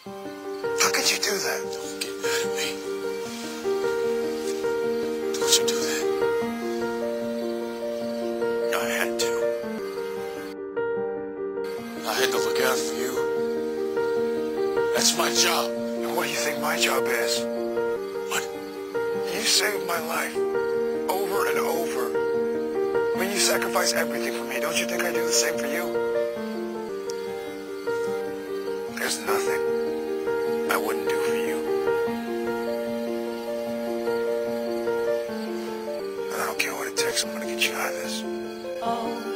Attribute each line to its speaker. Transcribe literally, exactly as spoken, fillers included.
Speaker 1: How could you do that?
Speaker 2: Don't get mad at me. Don't you do that.
Speaker 1: I had to.
Speaker 2: I had to look out for you. That's my job.
Speaker 1: And what do you think my job is?
Speaker 2: What?
Speaker 1: You saved my life. Over and over. I mean, you sacrifice everything for me. Don't you think I do the same for you? There's nothing I wouldn't do for you. I don't care what it takes. I'm gonna get you out of this.
Speaker 3: Oh.